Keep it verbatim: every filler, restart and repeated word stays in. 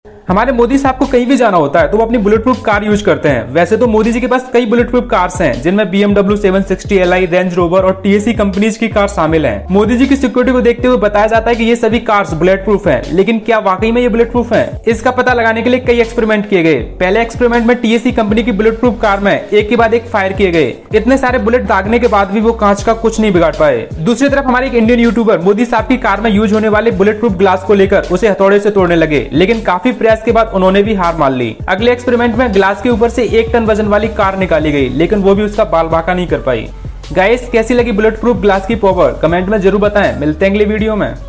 हमारे मोदी साहब को कहीं भी जाना होता है तो वो अपनी बुलेट प्रूफ कार यूज करते हैं। वैसे तो मोदी जी के पास कई बुलेट प्रूफ कार्स हैं, जिनमें B M W seven sixty L I, Range Rover और टी एस ई कंपनीज की कार शामिल हैं। मोदी जी की सिक्योरिटी को देखते हुए बताया जाता है कि ये सभी कार्स बुलेट प्रूफ हैं, लेकिन क्या वाकई में ये बुलेट प्रूफ हैं? इसका पता लगाने के लिए कई एक्सपेरिमेंट किए गए। पहले एक्सपेरिमेंट में टी एस ई कंपनी की बुलेट प्रूफ कार में एक के बाद एक फायर किए गए। इतने सारे बुलेट दागने के बाद भी वो कांच का कुछ नहीं बिगाड़ पाए। दूसरी तरफ हमारे एक इंडियन यूट्यूबर मोदी साहब की कार में यूज होने वाले बुलेट प्रूफ ग्लास को लेकर उसे हथौड़े से तोड़ने लगे, लेकिन काफी प्रयास के बाद उन्होंने भी हार मान ली। अगले एक्सपेरिमेंट में ग्लास के ऊपर से एक टन वजन वाली कार निकाली गई, लेकिन वो भी उसका बाल बांका नहीं कर पाई। गाइस, कैसी लगी बुलेट प्रूफ ग्लास की पावर? कमेंट में जरूर बताएं। मिलते हैं अगले वीडियो में।